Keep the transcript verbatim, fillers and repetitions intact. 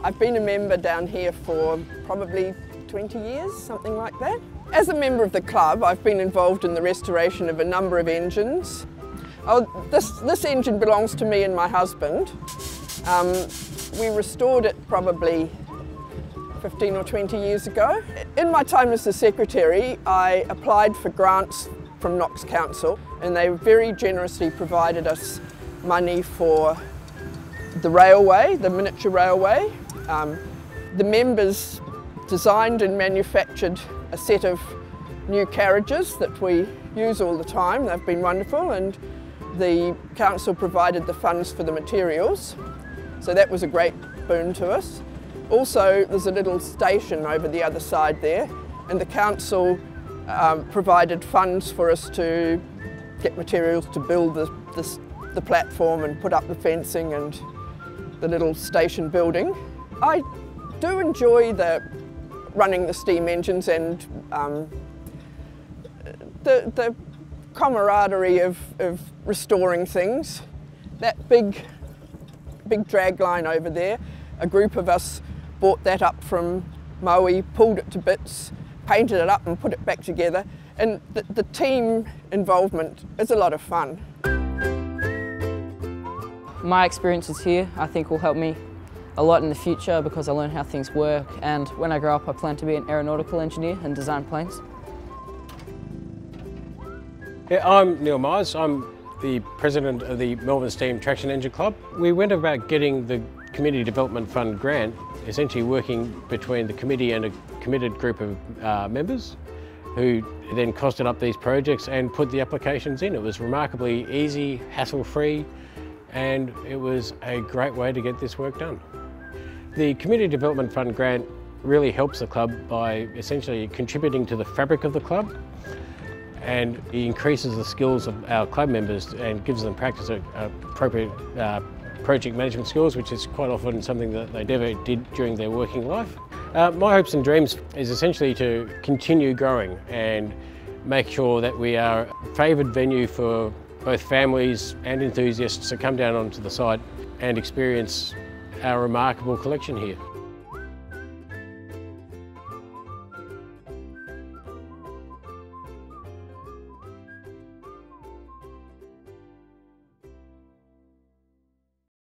I've been a member down here for probably twenty years, something like that. As a member of the club, I've been involved in the restoration of a number of engines. Oh, this, this engine belongs to me and my husband. Um, we restored it probably fifteen or twenty years ago. In my time as the secretary, I applied for grants from Knox Council, and they very generously provided us money for the railway, the miniature railway. Um, the members designed and manufactured a set of new carriages that we use all the time. They've been wonderful, and the council provided the funds for the materials, so that was a great boon to us. Also, there's a little station over the other side there, and the council um, provided funds for us to get materials to build the, the, the platform and put up the fencing and the little station building. I do enjoy the running the steam engines and um, the, the camaraderie of, of restoring things. That big, big drag line over there, a group of us bought that up from Maui, pulled it to bits, painted it up and put it back together, and the, the team involvement is a lot of fun. My experiences here I think will help me a lot in the future because I learn how things work, and when I grow up I plan to be an aeronautical engineer and design planes. Yeah, I'm Neil Myers. I'm the president of the Melbourne Steam Traction Engine Club. We went about getting the Community Development Fund grant, essentially working between the committee and a committed group of uh, members who then costed up these projects and put the applications in. It was remarkably easy, hassle-free, and it was a great way to get this work done. The Community Development Fund grant really helps the club by essentially contributing to the fabric of the club, and it increases the skills of our club members and gives them practice of appropriate uh, project management skills, which is quite often something that they never did during their working life. Uh, my hopes and dreams is essentially to continue growing and make sure that we are a favoured venue for both families and enthusiasts to come down onto the site and experience our remarkable collection here.